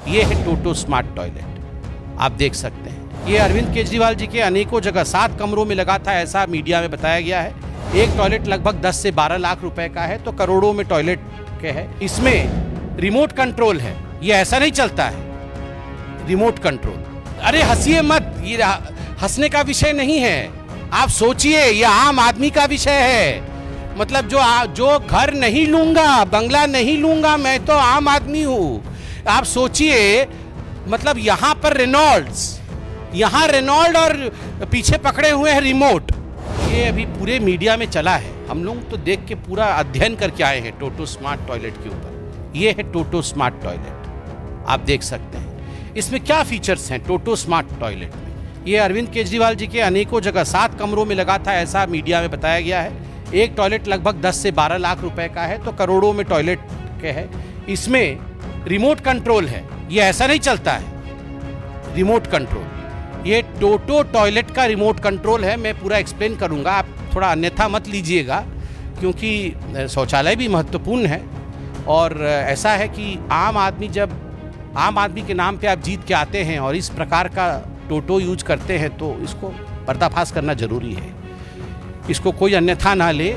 ये है टोटो smart toilet, आप देख सकते हैं। ये अरविंद केजरीवाल जी के अनेकों जगह 7 कमरों में लगा था, ऐसा मीडिया में बताया गया है। एक टॉयलेट लगभग 10 से 12 लाख रुपए का है, तो करोड़ों में टॉयलेट के है। इसमें रिमोट कंट्रोल है, ये ऐसा नहीं चलता है रिमोट कंट्रोल। अरे हंसिए मत, ये हंसने का विषय नहीं है, आप सोचिए, ये आम आदमी का विषय है। मतलब जो घर नहीं लूंगा, बंगला नहीं लूंगा, मैं तो आम आदमी हूं। आप सोचिए, मतलब यहाँ पर रेनॉल्ड और पीछे पकड़े हुए हैं रिमोट। ये अभी पूरे मीडिया में चला है, हम लोग तो देख के पूरा अध्ययन करके आए हैं टोटो स्मार्ट टॉयलेट के ऊपर। ये है टोटो स्मार्ट टॉयलेट, आप देख सकते हैं। इसमें क्या फीचर्स हैं टोटो स्मार्ट टॉयलेट में? ये अरविंद केजरीवाल जी के अनेकों जगह 7 कमरों में लगा था, ऐसा मीडिया में बताया गया है। एक टॉयलेट लगभग 10 से 12 लाख रुपए का है, तो करोड़ों में टॉयलेट के है। इसमें रिमोट कंट्रोल है, ये ऐसा नहीं चलता है रिमोट कंट्रोल। ये टोटो टॉयलेट का रिमोट कंट्रोल है, मैं पूरा एक्सप्लेन करूंगा, आप थोड़ा अन्यथा मत लीजिएगा, क्योंकि शौचालय भी महत्वपूर्ण है। और ऐसा है कि आम आदमी के नाम पे आप जीत के आते हैं और इस प्रकार का टोटो यूज करते हैं, तो इसको पर्दाफाश करना जरूरी है, इसको कोई अन्यथा ना ले।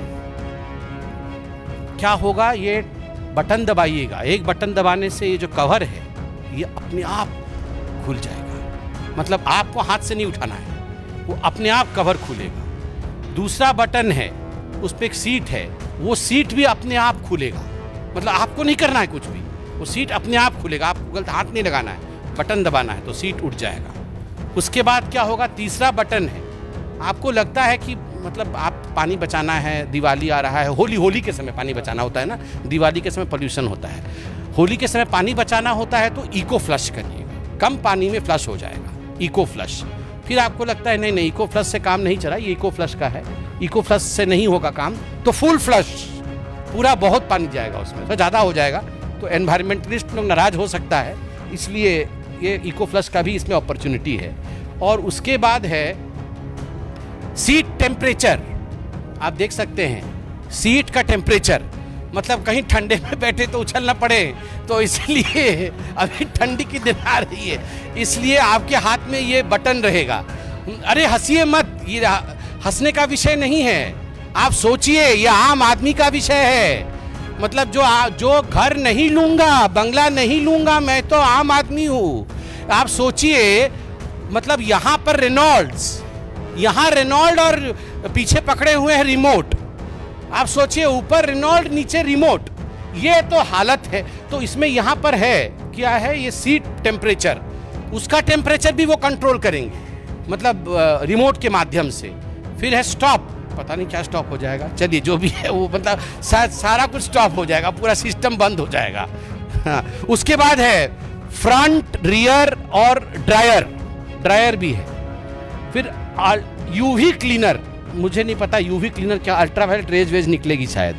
क्या होगा, ये बटन दबाइएगा, एक बटन दबाने से ये जो कवर है ये अपने आप खुल जाएगा। मतलब आपको हाथ से नहीं उठाना है, वो अपने आप कवर खुलेगा। दूसरा बटन है, उस पर एक सीट है, वो सीट भी अपने आप खुलेगा। मतलब आपको नहीं करना है कुछ भी, वो सीट अपने आप खुलेगा, आपको गलत हाथ नहीं लगाना है, बटन दबाना है तो सीट उठ जाएगा। उसके बाद क्या होगा, तीसरा बटन है, आपको लगता है कि मतलब आप पानी बचाना है, दिवाली आ रहा है, होली के समय पानी बचाना होता है ना, दिवाली के समय पोल्यूशन होता है, होली के समय पानी बचाना होता है, तो इको फ्लश करिएगा, कम पानी में फ्लश हो जाएगा, इको फ्लश। फिर आपको लगता है नहीं इको फ्लश से काम नहीं चला, ये इको फ्लश का है, इको फ्लश से नहीं होगा काम, तो फुल फ्लश, पूरा बहुत पानी जाएगा उसमें, तो ज़्यादा हो जाएगा, तो एनवायरमेंटलिस्ट लोग नाराज हो सकता है, इसलिए ये इको फ्लश का भी इसमें अपॉर्चुनिटी है। और उसके बाद है सीट टेम्परेचर, आप देख सकते हैं सीट का टेम्परेचर, मतलब कहीं ठंडे में बैठे तो उछल ना पड़े, तो इसलिए अभी ठंडी की दिन आ रही है, इसलिए आपके हाथ में ये बटन रहेगा। अरे हंसिए मत, ये हंसने का विषय नहीं है, आप सोचिए, ये आम आदमी का विषय है। मतलब जो घर नहीं लूंगा, बंगला नहीं लूंगा, मैं तो आम आदमी हूँ। आप सोचिए, मतलब यहाँ पर रेनॉल्ड और पीछे पकड़े हुए हैं रिमोट। आप सोचिए, ऊपर रेनॉल्ड, नीचे रिमोट, ये तो हालत है। तो इसमें यहाँ पर है, क्या है, ये सीट टेम्परेचर, उसका टेम्परेचर भी वो कंट्रोल करेंगे, मतलब रिमोट के माध्यम से। फिर है स्टॉप, पता नहीं क्या स्टॉप हो जाएगा, चलिए जो भी है वो, मतलब सारा कुछ स्टॉप हो जाएगा, पूरा सिस्टम बंद हो जाएगा। हाँ, उसके बाद है फ्रंट, रियर और ड्रायर भी है। फिर यूवी क्लीनर, मुझे नहीं पता यूवी क्लीनर क्या, अल्ट्रावायलेट रेज वेज निकलेगी शायद।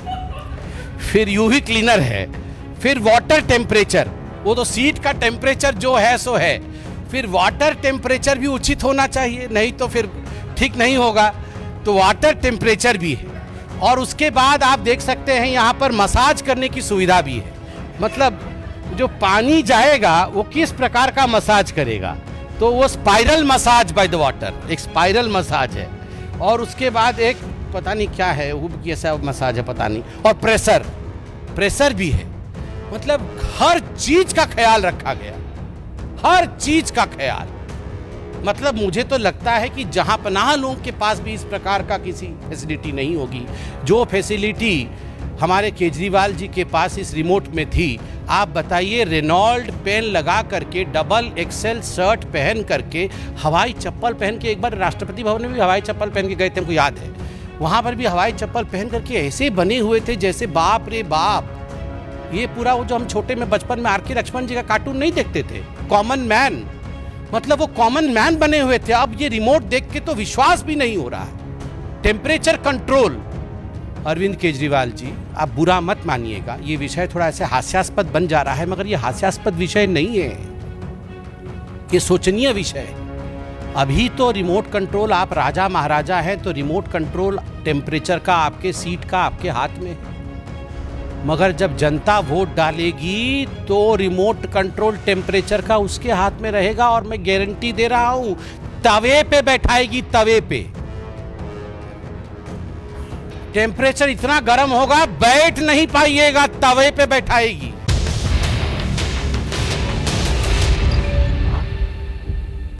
फिर यूवी क्लीनर है। फिर वाटर टेम्परेचर, वो तो सीट का टेम्परेचर जो है सो है, फिर वाटर टेम्परेचर भी उचित होना चाहिए, नहीं तो फिर ठीक नहीं होगा, तो वाटर टेम्परेचर भी है। और उसके बाद आप देख सकते हैं यहाँ पर मसाज करने की सुविधा भी है, मतलब जो पानी जाएगा वो किस प्रकार का मसाज करेगा, तो वो spiral massage by the water, एक स्पाइरल मसाज है। और उसके बाद एक पता नहीं क्या है, वो कैसा मसाज है पता नहीं, और प्रेशर भी है। मतलब हर चीज का ख्याल रखा गया, हर चीज का ख्याल। मतलब मुझे तो लगता है कि जहां पनाह लोगों के पास भी इस प्रकार का किसी फैसिलिटी नहीं होगी, जो फैसिलिटी हमारे केजरीवाल जी के पास इस रिमोट में थी। आप बताइए, रेनॉल्ड पेन लगा करके, डबल एक्सेल शर्ट पहन करके, हवाई चप्पल पहन के, एक बार राष्ट्रपति भवन में भी हवाई चप्पल पहन के गए थे, हमको याद है, वहाँ पर भी हवाई चप्पल पहन करके ऐसे बने हुए थे जैसे बाप रे बाप, ये पूरा वो जो हम छोटे में बचपन में आर.के. लक्ष्मण जी का कार्टून नहीं देखते थे, कॉमन मैन, मतलब वो कॉमन मैन बने हुए थे। अब ये रिमोट देख के तो विश्वास भी नहीं हो रहा है। टेम्परेचर कंट्रोल, अरविंद केजरीवाल जी आप बुरा मत मानिएगा, ये विषय थोड़ा ऐसे हास्यास्पद बन जा रहा है, मगर ये हास्यास्पद विषय नहीं है, ये सोचनीय विषय है। अभी तो रिमोट कंट्रोल, आप राजा महाराजा हैं तो रिमोट कंट्रोल टेम्परेचर का आपके सीट का आपके हाथ में है। मगर जब जनता वोट डालेगी तो रिमोट कंट्रोल टेम्परेचर का उसके हाथ में रहेगा, और मैं गारंटी दे रहा हूं तवे पे बैठाएगी, तवे पे टेम्परेचर इतना गर्म होगा बैठ नहीं पाइएगा, तवे पे बैठाएगी।